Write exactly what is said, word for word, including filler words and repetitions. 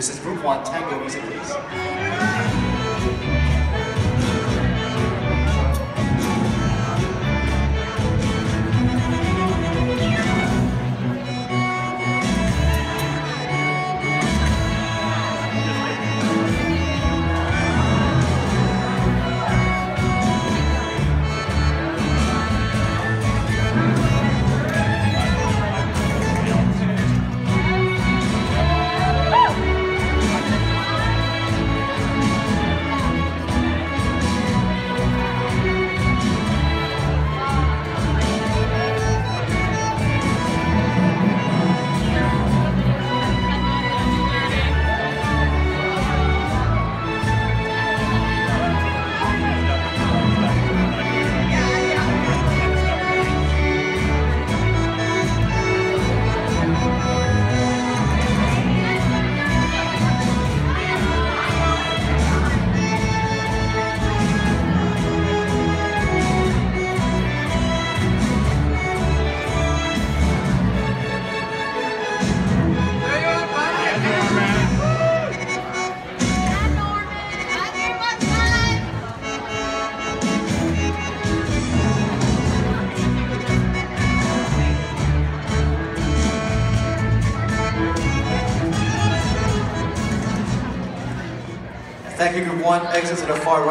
This is Group One, Tango music, please. Thank you, Group One. Exit to the far right.